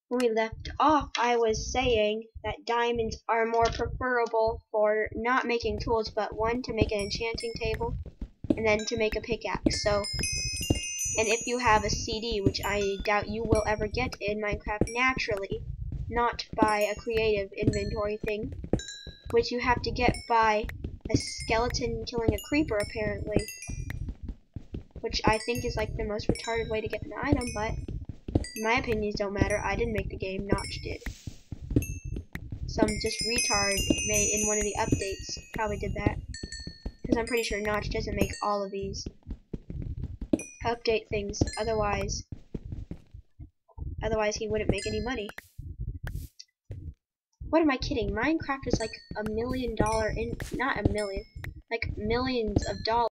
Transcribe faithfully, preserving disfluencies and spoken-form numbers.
when we left off, I was saying that diamonds are more preferable for not making tools, but one, to make an enchanting table, and then to make a pickaxe. So, and if you have a C D, which I doubt you will ever get in Minecraft naturally, not by a creative inventory thing, which you have to get by a skeleton killing a creeper apparently, which I think is like the most retarded way to get an item, but my opinions don't matter. I didn't make the game, Notch did. Some just retard made in one of the updates probably did that, because I'm pretty sure Notch doesn't make all of these update things, otherwise otherwise he wouldn't make any money. What am I kidding? Minecraft is like a million dollar in not a million, like millions of dollars.